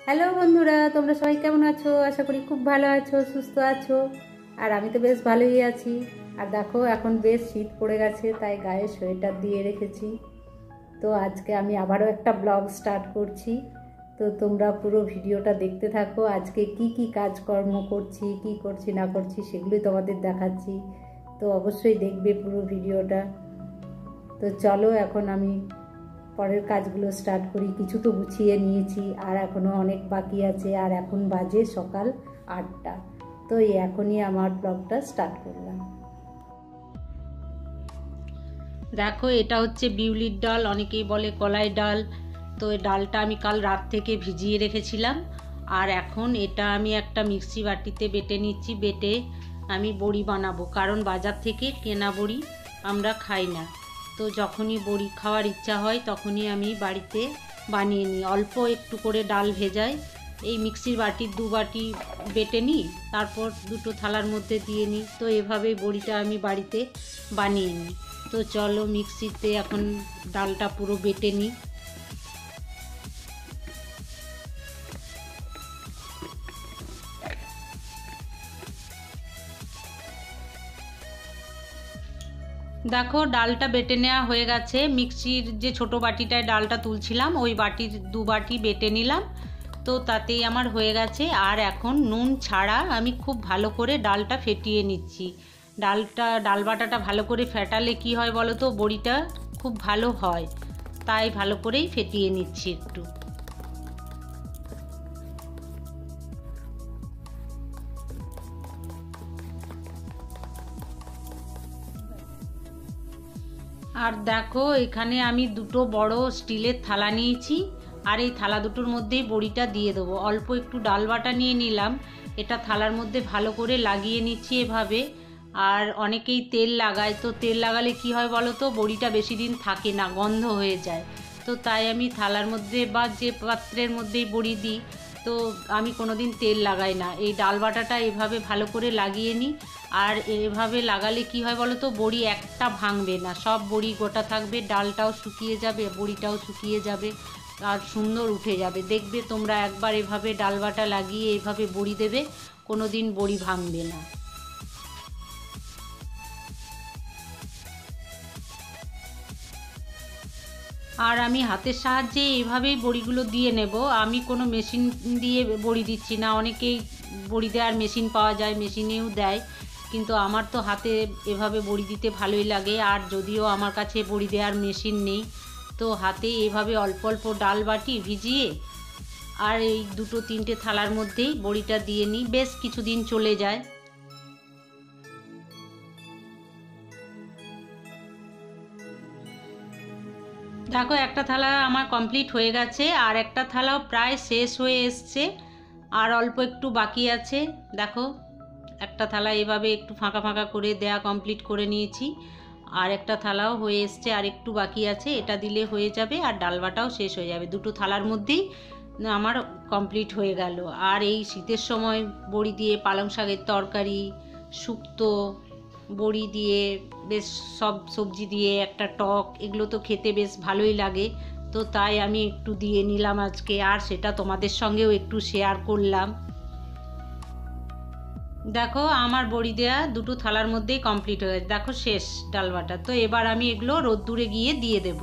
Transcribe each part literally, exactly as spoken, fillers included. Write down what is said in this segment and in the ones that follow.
Hello বন্ধুরা, তোমরা সবাই কেমন আছো? আশা করি খুব ভালো আছো, সুস্থ আছো। আর আমি তো বেশ ভালোই আছি। আর দেখো, এখন বেশ শীত পড়ে গেছে, তাই গায়ে সোয়েটার দিয়ে রেখেছি। তো আজকে আমি আবারও একটা ব্লগ স্টার্ট করছি। তো তোমরা পুরো ভিডিওটা দেখতে থাকো। আজকে কি কি কাজকর্ম করছি, কি করছি না করছি সেগুলোই তোমাদের দেখাচ্ছি। তো অবশ্যই দেখবে পুরো ভিডিওটা। তো চলো, এখন আমি পরের কাজগুলো স্টার্ট করি। কিছু তো গুছিয়ে নিয়েছি, আর এখনও অনেক বাকি আছে। আর এখন বাজে সকাল আটটা। তো এখনই আমার ব্লগটা স্টার্ট করলাম। দেখো, এটা হচ্ছে বিউলির ডাল, অনেকেই বলে কলাই ডাল। তো এই ডালটা আমি কাল রাত থেকে ভিজিয়ে রেখেছিলাম। আর এখন এটা আমি একটা মিক্সি বাটিতে বেটে নিচ্ছি। বেটে আমি বড়ি বানাবো, কারণ বাজার থেকে কেনা বড়ি আমরা খাই না। তো যখনই বড়ি খাওয়ার ইচ্ছা হয় তখনই আমি বাড়িতে বানিয়ে নিই। অল্প একটু করে ডাল ভেজাই, এই মিক্সির বাটির দু বাটি বেটে নিই, তারপর দুটো থালার মধ্যে দিয়ে নিই। তো এভাবেই বড়িটা আমি বাড়িতে বানিয়ে নিই। তো চলো, মিক্সিতে এখন ডালটা পুরো বেটে নিই। দেখো, ডালটা বেটে নেওয়া হয়ে গেছে। মিক্সির যে ছোট বাটিটায় ডালটা তুলছিলাম, ওই বাটির দু বাটি বেটে নিলাম। তো তাতেই আমার হয়ে গেছে। আর এখন নুন ছাড়া আমি খুব ভালো করে ডালটা ফেটিয়ে নিচ্ছি। ডালটা ডাল বাটাটা ভালো করে ফেটালে কি হয় বলো তো, বড়িটা খুব ভালো হয়। তাই ভালো করেই ফেটিয়ে নিচ্ছি একটু। আর দেখো, এখানে আমি দুটো বড় স্টিলের থালা নিয়েছি। আর এই থালা দুটোর মধ্যেই বড়িটা দিয়ে দেবো। অল্প একটু ডাল বাটা নিয়ে নিলাম, এটা থালার মধ্যে ভালো করে লাগিয়ে নিচ্ছি এভাবে। আর অনেকেই তেল লাগায়, তো তেল লাগালে কি হয় বলো তো, বড়িটা বেশি দিন থাকে না, গন্ধ হয়ে যায়। তো তাই আমি থালার মধ্যে বা যে পাত্রের মধ্যেই বড়ি দিই, তো আমি কোনো দিন তেল লাগাই না। এই ডাল বাটাটা এভাবে ভালো করে লাগিয়ে নিই। আর এভাবে লাগালে কি হয় বলো তো, বড়ি একটা ভাঙবে না, সব বড়ি গোটা থাকবে, ডালটাও শুকিয়ে যাবে, বড়িটাও শুকিয়ে যাবে, আর সুন্দর উঠে যাবে। দেখবে তোমরা একবার এভাবে ডাল বাটা লাগিয়ে এভাবে বড়ি দেবে, কোনো দিন বড়ি ভাঙবে না। আর আমি হাতের সাহায্যে এইভাবেই বড়িগুলো দিয়ে নেব। আমি কোনো মেশিন দিয়ে বড়ি দিচ্ছি না। অনেকেই বড়ি দেওয়ার মেশিন পাওয়া যায়, মেশিনেও দেয়, কিন্তু আমার তো হাতে এভাবে বড়ি দিতে ভালোই লাগে। আর যদিও আমার কাছে বড়ি দেওয়ার মেশিন নেই, তো হাতে এভাবে অল্প অল্প ডাল বাটি ভিজিয়ে আর এই দুটো তিনটে থালার মধ্যেই বড়িটা দিয়ে নিই, বেশ কিছুদিন চলে যায়। দেখো, একটা থালা আমার কমপ্লিট হয়ে গেছে, আর একটা থালাও প্রায় শেষ হয়ে এসছে, আর অল্প একটু বাকি আছে। দেখো, একটা থালা এভাবে একটু ফাঁকা ফাঁকা করে দেয়া কমপ্লিট করে নিয়েছি। আর একটা থালাও হয়ে এসছে, আর একটু বাকি আছে, এটা দিলে হয়ে যাবে। আর ডাল বাটাও শেষ হয়ে যাবে, দুটো থালার মধ্যেই আমার কমপ্লিট হয়ে গেল। আর এই শীতের সময় বড়ি দিয়ে পালং শাকের তরকারি, শুক্তো, বড়ি দিয়ে বেশ সব সবজি দিয়ে একটা টক, এগুলো তো খেতে বেশ ভালোই লাগে। তো তাই আমি একটু দিয়ে নিলাম আজকে, আর সেটা তোমাদের সঙ্গেও একটু শেয়ার করলাম। দেখো, আমার বড়ি দেয়া দুটো থালার মধ্যেই কমপ্লিট হয়ে গেছে। দেখো, শেষ ডাল বাটা। তো এবার আমি এগুলো রোদ্দুরে গিয়ে দিয়ে দেব।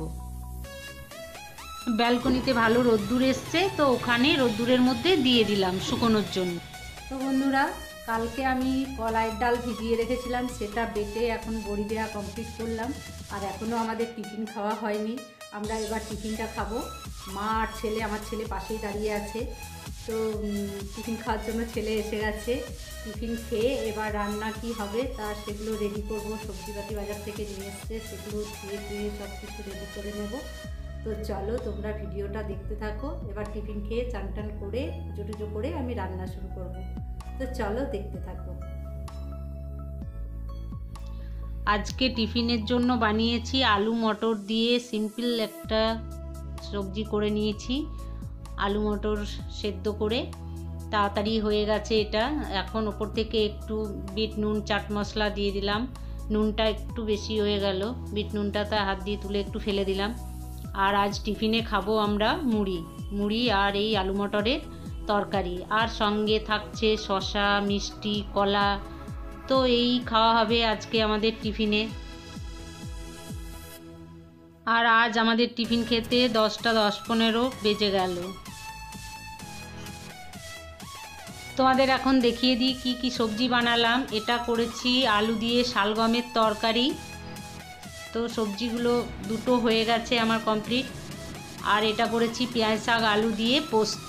ব্যালকনিতে ভালো রোদ্দুর এসছে, তো ওখানে রোদ্দুরের মধ্যে দিয়ে দিলাম শুকোনোর জন্য। তো বন্ধুরা, কালকে আমি কলাইয়ের ডাল ভিজিয়ে রেখেছিলাম, সেটা বেটে এখন বড়ি দেওয়া কমপ্লিট করলাম। আর এখনও আমাদের টিফিন খাওয়া হয়নি, আমরা এবার টিফিনটা খাবো। মা আর ছেলে, আমার ছেলে পাশেই দাঁড়িয়ে আছে। তো টিফিন খাওয়ার জন্য ছেলে এসে গেছে। টিফিন খেয়ে এবার রান্না কি হবে তা সেগুলো রেডি করব। সবজিপাতি বাজার থেকে নিয়ে এসছে, সেগুলো ধুয়ে ধুয়ে সব কিছু রেডি করে নেব। তো চলো, তোমরা ভিডিওটা দেখতে থাকো। এবার টিফিন খেয়ে চান টান করে পুজো টুজো করে আমি রান্না শুরু করব। তো চলো, দেখতে থাকো। আজকে টিফিনের জন্য বানিয়েছি আলু মটর দিয়ে সিম্পল একটা সবজি করে নিয়েছি। আলু মটর সেদ্ধ করে তাড়াতাড়ি হয়ে গেছে এটা। এখন ওপর থেকে একটু বিট নুন, চাট মশলা দিয়ে দিলাম। নুনটা একটু বেশি হয়ে গেল, বিট নুনটা তা হাত দিয়ে তুলে একটু ফেলে দিলাম। আর আজ টিফিনে খাবো আমরা মুড়ি মুড়ি আর এই আলু মটরের তরকারি, আর সঙ্গে থাকছে শসা, মিষ্টি, কলা। তো এই খাওয়া হবে আজকে আমাদের টিফিনে। আর আজ আমাদের টিফিন খেতে দশটা দশ পনেরো বেজে গেল। তোমাদের এখন দেখিয়ে দিই কি কি সবজি বানালাম। এটা করেছি আলু দিয়ে শালগমের তরকারি। তো সবজিগুলো দুটো হয়ে গেছে আমার কমপ্লিট। আর এটা করেছি পেঁয়াজ শাক আলু দিয়ে পোস্ত।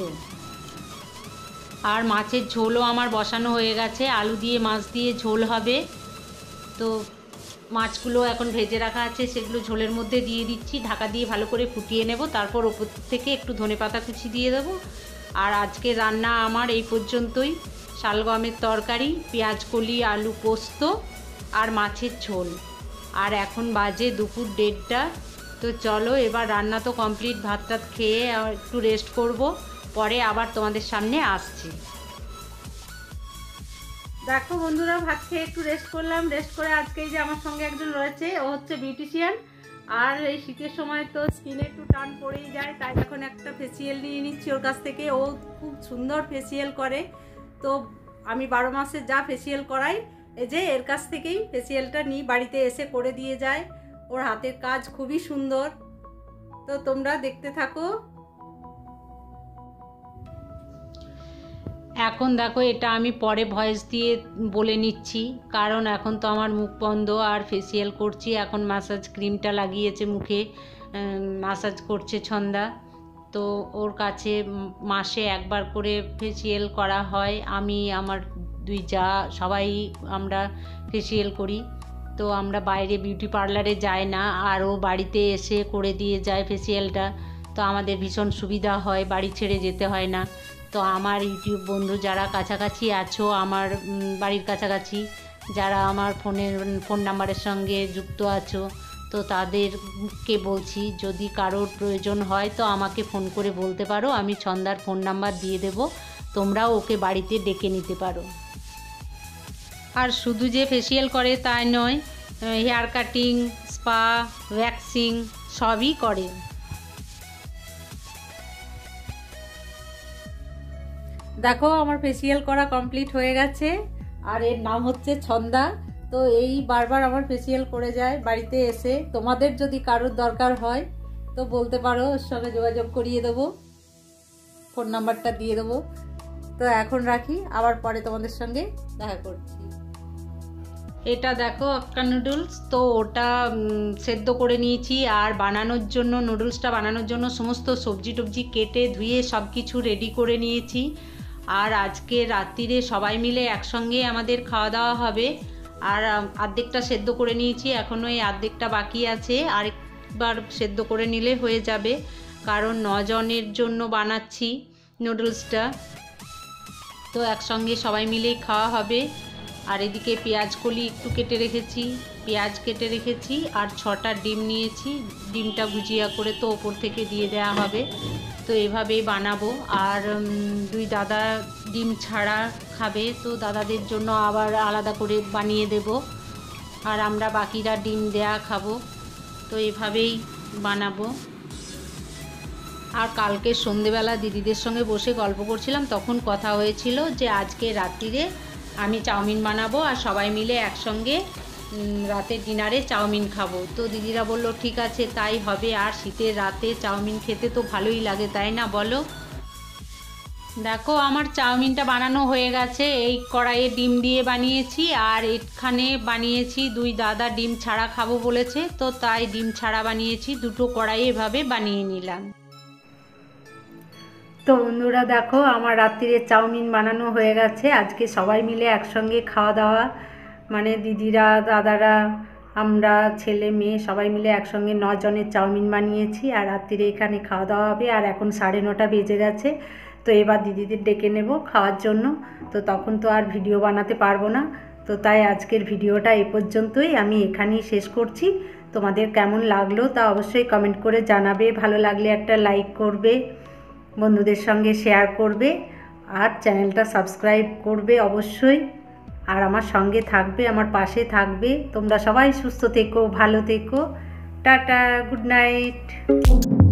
আর মাছের ঝোলও আমার বসানো হয়ে গেছে, আলু দিয়ে মাছ দিয়ে ঝোল হবে। তো মাছগুলো এখন ভেজে রাখা আছে, সেগুলো ঝোলের মধ্যে দিয়ে দিচ্ছি, ঢাকা দিয়ে ভালো করে ফুটিয়ে নেব। তারপর ওপর থেকে একটু ধনেপাতা কুচি দিয়ে দেবো। আর আজকে রান্না আমার এই পর্যন্তই। শালগমের তরকারি, পেঁয়াজ কলি, আলু পোস্ত আর মাছের ঝোল। আর এখন বাজে দুপুর দেড়টা। তো চলো এবার রান্না তো কমপ্লিট, ভাত টাত খেয়ে একটু রেস্ট করব, পরে আবার তোমাদের সামনে আসছি। দেখো বন্ধুরা, ভাত খেয়ে একটু রেস্ট করলাম। রেস্ট করে আজকে যে আমার সঙ্গে একজন রয়েছে, ও হচ্ছে বিউটিশিয়ান। আর এই শীতের সময় তো স্কিনে একটু টান পড়েই যায়, তাই এখন একটা ফেসিয়াল নিয়ে নিচ্ছি ওর কাছ থেকে। ও খুব সুন্দর ফেসিয়াল করে। তো আমি বারো মাসে যা ফেসিয়াল করাই, এই যে এর কাছ থেকেই ফেসিয়ালটা নিই, বাড়িতে এসে করে দিয়ে যায়। ওর হাতের কাজ খুবই সুন্দর। তো তোমরা দেখতে থাকো। এখন দেখো এটা আমি পরে ভয়েস দিয়ে বলে নিচ্ছি, কারণ এখন তো আমার মুখ বন্ধ আর ফেসিয়াল করছি। এখন ম্যাসাজ ক্রিমটা লাগিয়েছে মুখে, ম্যাসাজ করছে ছন্দা। তো ওর কাছে মাসে একবার করে ফেসিয়াল করা হয়। আমি আমার দুই যা সবাই আমরা ফেসিয়াল করি। তো আমরা বাইরে বিউটি পার্লারে যাই না, আর ও বাড়িতে এসে করে দিয়ে যায় ফেসিয়ালটা। তো আমাদের ভীষণ সুবিধা হয়, বাড়ি ছেড়ে যেতে হয় না। তো আমার ইউটিউব বন্ধু যারা কাছাকাছি আছো, আমার বাড়ির কাছাকাছি যারা আমার ফোনের ফোন নাম্বারের সঙ্গে যুক্ত আছো, তো তাদেরকে বলছি যদি কারোর প্রয়োজন হয় তো আমাকে ফোন করে বলতে পারো, আমি ছন্দার ফোন নাম্বার দিয়ে দেব, তোমরাও ওকে বাড়িতে ডেকে নিতে পারো। আর শুধু যে ফেসিয়াল করে তাই নয়, হেয়ার কাটিং, স্পা, ওয়্যাক্সিং সবই করে। দেখো আমার ফেসিয়াল করা কমপ্লিট হয়ে গেছে। আর এর নাম হচ্ছে ছন্দা। তো এই বারবার আমার ফেসিয়াল করে যায় বাড়িতে এসে। তোমাদের যদি কারোর দরকার হয় তো বলতে পারো, ওর সঙ্গে যোগাযোগ করিয়ে দেবো, ফোন নাম্বারটা দিয়ে দেবো। তো এখন রাখি, আবার পরে তোমাদের সঙ্গে দেখা করছি। এটা দেখো আক্কা নুডলস। তো ওটা সেদ্ধ করে নিয়েছি, আর বানানোর জন্য নুডলসটা বানানোর জন্য সমস্ত সবজি টবজি কেটে ধুয়ে সব কিছু রেডি করে নিয়েছি। আর আজকে রাত্রিরে সবাই মিলে একসঙ্গে আমাদের খাওয়া দাওয়া হবে। আর অর্ধেকটা সেদ্ধ করে নিয়েছি, এখনও এই অর্ধেকটা বাকি আছে, আরেকবার সেদ্ধ করে নিলে হয়ে যাবে, কারণ নজনের জন্য বানাচ্ছি নুডলসটা। তো একসঙ্গে সবাই মিলেই খাওয়া হবে। আর এদিকে পেঁয়াজ কলি একটু কেটে রেখেছি, পেঁয়াজ কেটে রেখেছি, আর ছটা ডিম নিয়েছি। ডিমটা ভুজিয়া করে তো ওপর থেকে দিয়ে দেওয়া হবে। তো এভাবেই বানাবো। আর দুই দাদা ডিম ছাড়া খাবে, তো দাদাদের জন্য আবার আলাদা করে বানিয়ে দেব। আর আমরা বাকিরা ডিম দেয়া খাবো। তো এভাবেই বানাবো। আর কালকে সন্ধেবেলা দিদিদের সঙ্গে বসে গল্প করছিলাম, তখন কথা হয়েছিল যে আজকে রাত্রিরে আমি চাউমিন বানাবো আর সবাই মিলে একসঙ্গে রাতের ডিনারে চাউমিন খাবো। তো দিদিরা বলল ঠিক আছে তাই হবে। আর শীতের রাতে চাউমিন খেতে তো ভালোই লাগে, তাই না বলো? দেখো আমার চাউমিনটা বানানো হয়ে গেছে। এই কড়াইয়ে ডিম দিয়ে বানিয়েছি, আর এখানে বানিয়েছি দুই দাদা ডিম ছাড়া খাবো বলেছে, তো তাই ডিম ছাড়া বানিয়েছি। দুটো কড়াইয়ে এভাবে বানিয়ে নিলাম। তো বন্ধুরা দেখো আমার রাত্রিরে চাউমিন বানানো হয়ে গেছে। আজকে সবাই মিলে একসঙ্গে খাওয়া দাওয়া, মানে দিদিরা, দাদারা, আমরা, ছেলে মেয়ে সবাই মিলে একসঙ্গে ন জনের চাউমিন বানিয়েছি। আর রাত্রিরে এখানে খাওয়া দাওয়া হবে। আর এখন সাড়ে নটা বেজে গেছে। তো এবার দিদিদের ডেকে নেব খাওয়ার জন্য। তো তখন তো আর ভিডিও বানাতে পারবো না। তো তাই আজকের ভিডিওটা এ পর্যন্তই, আমি এখানেই শেষ করছি। তোমাদের কেমন লাগলো তা অবশ্যই কমেন্ট করে জানাবে। ভালো লাগলে একটা লাইক করবে, বন্ধুদের সঙ্গে শেয়ার করবে, আর চ্যানেলটা সাবস্ক্রাইব করবে অবশ্যই। আর আমার সঙ্গে থাকবে, আমার পাশে থাকবে। তোমরা সবাই সুস্থ থেকো, ভালো থেকো। Tata, good night.